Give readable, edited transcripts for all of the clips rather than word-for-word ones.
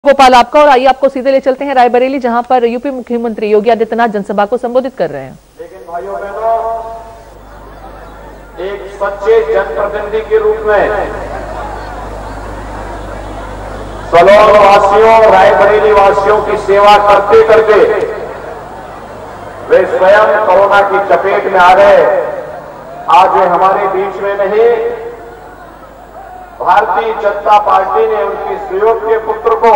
गोपाल आपका, और आइए आपको सीधे ले चलते हैं रायबरेली, जहां पर यूपी मुख्यमंत्री योगी आदित्यनाथ जनसभा को संबोधित कर रहे हैं। लेकिन भाइयों बहनों, एक सच्चे जनप्रतिनिधि के रूप में सलोन वासियों, रायबरेली वासियों की सेवा करते करते वे स्वयं कोरोना की चपेट में आ गए। आज वे हमारे बीच में नहीं, भारतीय जनता पार्टी ने उनकी सहयोग के पुत्र को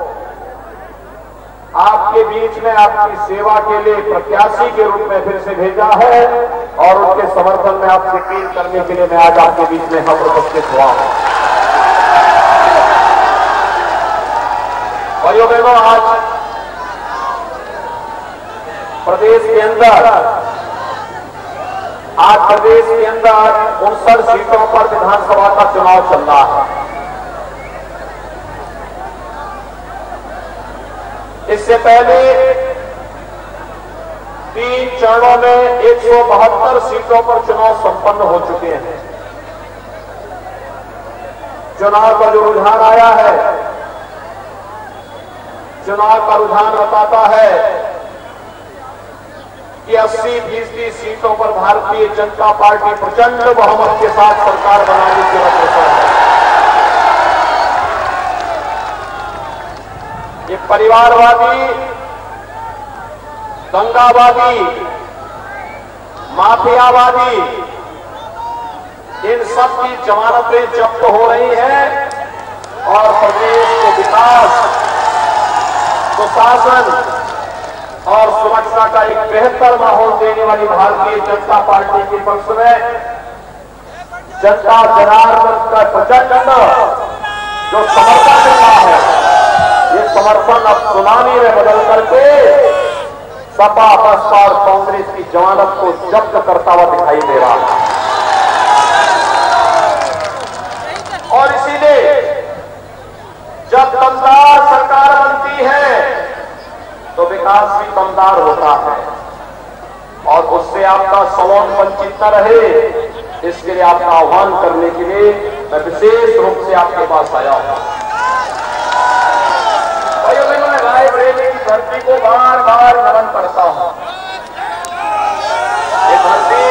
आपके बीच में आपकी सेवा के लिए प्रत्याशी के रूप में फिर से भेजा है और उनके समर्थन में आपसे अपील करने के लिए मैं आज आपके बीच में हम उपस्थित हुआ हूं। भाइयों बहनों, आज प्रदेश के अंदर 59 सीटों पर विधानसभा का चुनाव चल रहा है। इससे पहले 3 चरणों में 172 सीटों पर चुनाव संपन्न हो चुके हैं। चुनाव का जो रुझान आया है, चुनाव का रुझान बताता है कि 80% सीटों पर भारतीय जनता पार्टी प्रचंड बहुमत के साथ सरकार बनाने की अग्रसर है। ये परिवारवादी, दंगावादी, माफियावादी, इन सब की जमानतें जब्त हो रही हैं और प्रदेश को विकास, सुशासन और सुरक्षा का एक बेहतर माहौल देने वाली भारतीय जनता पार्टी के पक्ष में जनता जनार्दन का प्रचंड जो समर्थन मिल रहा है, ये समर्थन अब सुनामी में बदल करके सपा, बसपा और कांग्रेस की जमानत को जब्त करता हुआ दिखाई दे रहा है। और इसीलिए जब दमदार सरकार बनती है तो विकास भी दमदार होता है और उससे आपका सलोन वंचित न रहे, इसके लिए आपका आह्वान करने के लिए मैं विशेष रूप से आपके पास आया हूं। भाइयों बहनों, मैं रायबरेली की धरती को बार बार नमन करता हूं। ये धरती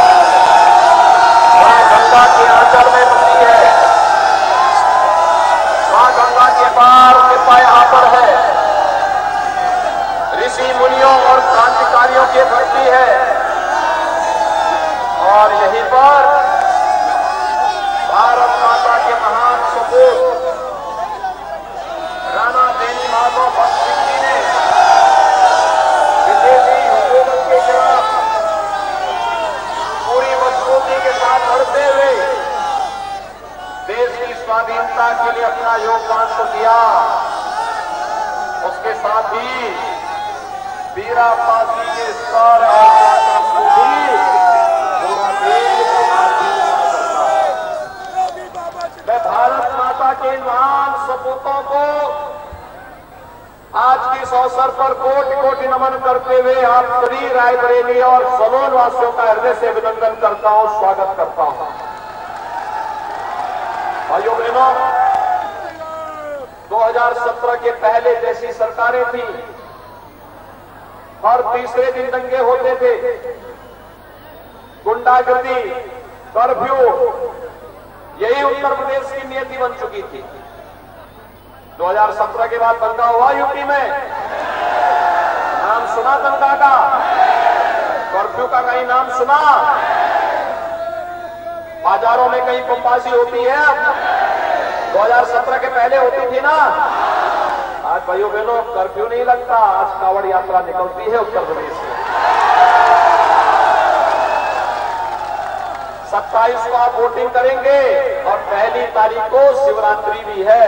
मां गंगा के आंचल में बसी है, मां गंगा के पार कृपा यहां पर है, ऋषि मुनियों और क्रांतिकारियों की धरती है और यहीं पर भारत माता के महान सपूत राणा बेनी माधव भगत सिंह जी ने विदेशी हुकूमत के खिलाफ पूरी मजबूती के साथ लड़ते हुए देश की स्वाधीनता के लिए अपना योगदान तो दिया, उसके साथ ही वीरा फांसी के सर को भी पूरा देश मैं भारत माता के महान सपूतों को आज के इस अवसर पर कोटि कोटि नमन करते हुए आप सभी रायबरेली और सलोन वासियों का हृदय से अभिनंदन करता हूं, स्वागत करता हूं। भाइयों बहनों, 2017 के पहले जैसी सरकारें थी, हर तीसरे दिन दंगे होते थे, गुंडागर्दी, कर्फ्यू, यही उत्तर प्रदेश की नियति बन चुकी थी। 2017 के बाद दंगा हुआ यूपी में, नाम सुना दंगा का? कर्फ्यू का कहीं नाम सुना? बाजारों में कहीं बमबाजी होती है? 2017 के पहले होती थी ना। आज भाइयों बहनों, कर्फ्यू नहीं लगता, आज कांवड़ यात्रा निकलती है उत्तर प्रदेश में। 27 को आप वोटिंग करेंगे और 1 तारीख को शिवरात्रि भी है।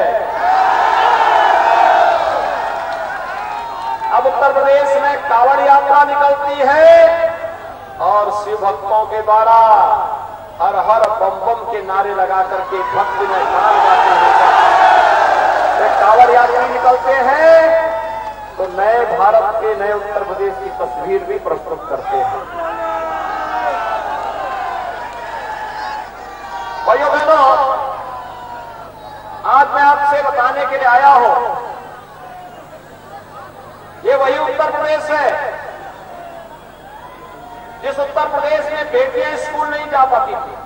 अब उत्तर प्रदेश में कांवड़ यात्रा निकलती है और शिव भक्तों के द्वारा हर हर बम बम के नारे लगा करके भक्ति में गान गाते हैं। कांवड़ यात्री निकलते हैं तो नए भारत के, नए उत्तर प्रदेश की तस्वीर भी प्रस्तुत करते हैं। भाइयों बहनों, आज मैं आपसे बताने के लिए आया हूं बेटियां स्कूल नहीं जा पाती थी,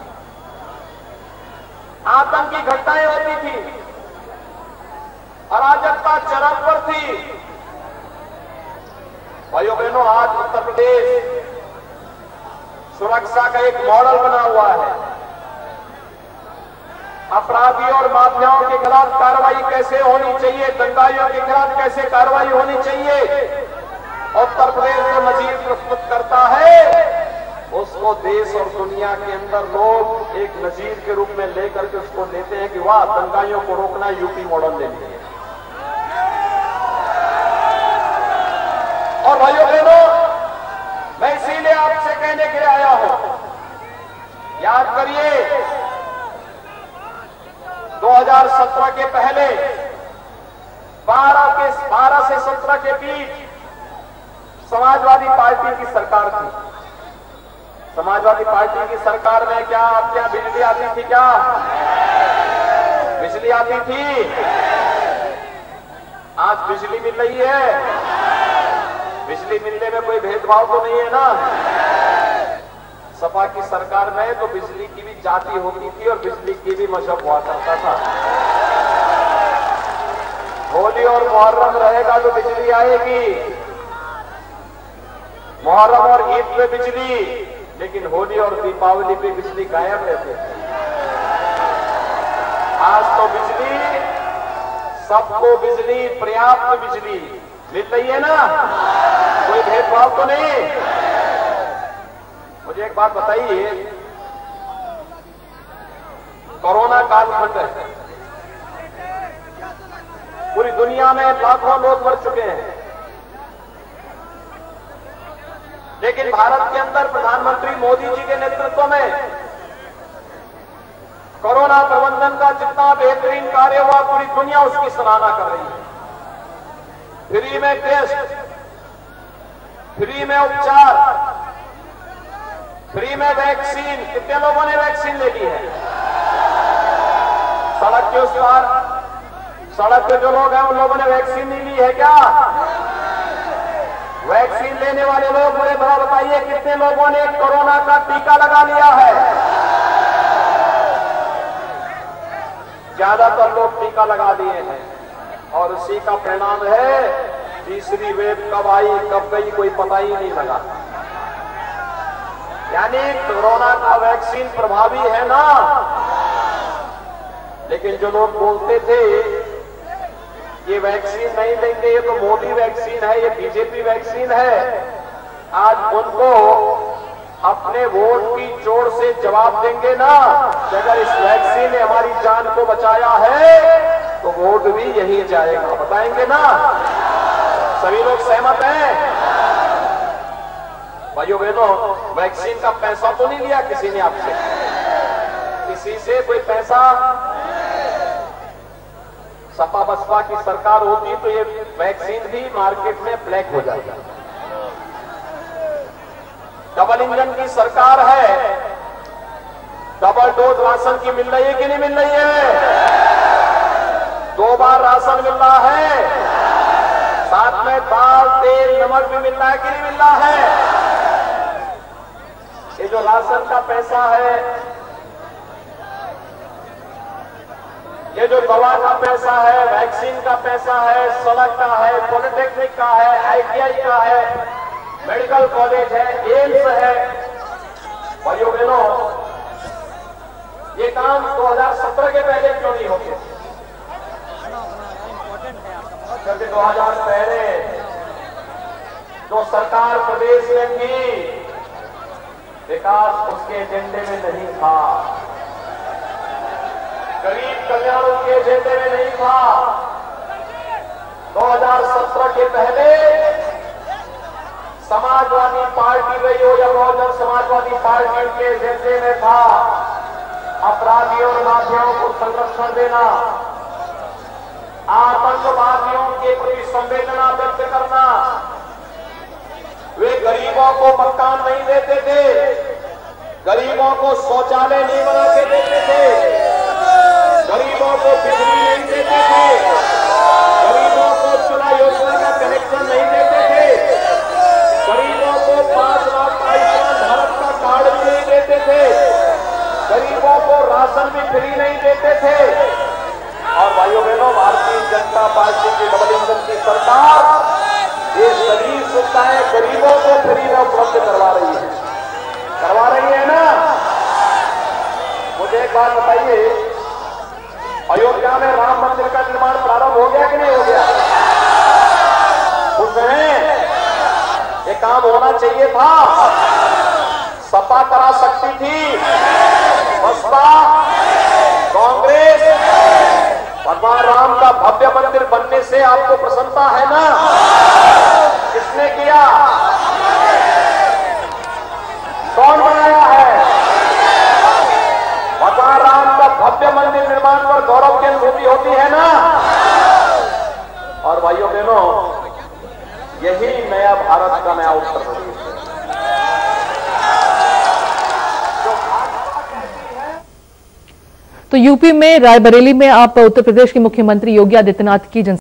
आतंकी घटनाएं होती थी, अराजकता चरम पर थी। भाइयों बहनों, आज उत्तर प्रदेश सुरक्षा का एक मॉडल बना हुआ है। अपराधियों और माफियाओं के खिलाफ कार्रवाई कैसे होनी चाहिए, दंगाइयों के खिलाफ कैसे कार्रवाई होनी चाहिए, उत्तर प्रदेश जो नजीर प्रस्तुत करता है, उसको देश और दुनिया के अंदर लोग एक नजीर के रूप में लेकर के उसको लेते हैं कि वाह, दंगाइयों को रोकना यूपी मॉडल ले लिया। और भाइयों बहनों, मैं इसीलिए आपसे कहने के लिए आया हूं, याद करिए 2017 के पहले 12 से 17 के बीच समाजवादी पार्टी की सरकार थी। समाजवादी पार्टी की सरकार में क्या आपके यहां बिजली आती थी? क्या बिजली आती थी? आज बिजली मिल रही है। बिजली मिलने में कोई भेदभाव तो नहीं है ना। सपा की सरकार में तो बिजली की भी जाति होती थी और बिजली की भी मशहब हुआ करता था। होली और मुहर्रम रहेगा तो बिजली आएगी, मुहर्रम और ईद पे बिजली, लेकिन होली और दीपावली पे बिजली गायब रहते थे। आज तो बिजली, सबको बिजली, पर्याप्त बिजली मिल रही है ना, कोई भेदभाव तो नहीं। मुझे एक बात बताइए, कोरोना कालखंड है, पूरी दुनिया में लाखों लोग मर चुके हैं, लेकिन भारत के अंदर प्रधानमंत्री मोदी जी के नेतृत्व में कोरोना प्रबंधन का जितना बेहतरीन कार्य हुआ, पूरी दुनिया उसकी सराहना कर रही है। फ्री में टेस्ट, फ्री में उपचार, फ्री में वैक्सीन। कितने लोगों ने वैक्सीन ले ली है? सड़क के उस पार, सड़क पे जो लोग हैं उन लोगों ने वैक्सीन नहीं ली है क्या? वैक्सीन लेने वाले लोग मुझे बताइए, कितने लोगों ने कोरोना का टीका लगा लिया है? ज्यादातर लोग टीका लगा दिए हैं और उसी का परिणाम है तीसरी वेव कब आई कब गई कोई पता ही नहीं लगा। यानी कोरोना का वैक्सीन प्रभावी है ना, लेकिन जो लोग बोलते थे ये वैक्सीन नहीं लेंगे, ये तो मोदी वैक्सीन है, ये बीजेपी वैक्सीन है, आज उनको अपने वोट की चोट से जवाब देंगे ना कि अगर इस वैक्सीन ने हमारी जान को बचाया है तो वोट भी यही जाएगा, बताएंगे ना। सभी लोग सहमत हैं? भाइयों बहनों, वैक्सीन का पैसा तो नहीं लिया किसी ने आपसे, किसी से कोई पैसा। सपा बसपा की सरकार होती तो ये वैक्सीन भी मार्केट में ब्लैक हो जाएगा। डबल इंजन की सरकार है, डबल डोज राशन की मिल रही है कि नहीं मिल रही है? 2 बार राशन मिल रहा है, साथ में दाल तेल नमक भी मिल रहा है कि नहीं मिल रहा है? ये जो राशन का पैसा है, ये जो दवा का पैसा है, वैक्सीन का पैसा है, सड़क का है, पॉलिटेक्निक का है, आईटीआई का है, मेडिकल कॉलेज है, एम्स है, भाइयों बहनों, ये काम 2017 के पहले क्यों नहीं होते? क्योंकि 2000 पहले जो सरकार प्रदेश में थी, विकास उसके एजेंडे में नहीं था, गरीब कल्याण उसके एजेंडे में नहीं था। 2017 के पहले समाजवादी पार्टी रही हो या बहुजन समाजवादी पार्टी के एजेंडे में था अपराधियों और माफियाओं को संरक्षण देना, आतंकवादियों के प्रति संवेदना व्यक्त करना। वे गरीबों को मकान नहीं देते थे, गरीबों को शौचालय नहीं बना के देते थे, गरीबों को बिजली नहीं देते थे, गरीबों को चूल्हा योजना का कनेक्शन नहीं देते थे, गरीबों को 5 लाख का आयुष्मान भारत का कार्ड भी नहीं की डबल इंजन की सरकार ये सभी सुविधाएं गरीबों को फ्री में उपलब्ध करवा रही है ना। मुझे एक बात बताइए, अयोध्या में राम मंदिर का निर्माण प्रारंभ हो गया कि नहीं हो गया? खुश हैं? ये काम होना चाहिए था। सपा करा सकती थी, बसपा, कांग्रेस। भगवान राम का भव्य मंदिर बनने से आपको प्रसन्नता है ना? किसने किया? कौन बनाया है? भगवान राम का भव्य मंदिर निर्माण पर गौरव की अनुभूति होती है ना। और भाइयों बहनों, यही नया भारत का नया उत्तर प्रदेश है। तो यूपी में रायबरेली में आप उत्तर प्रदेश के मुख्यमंत्री योगी आदित्यनाथ की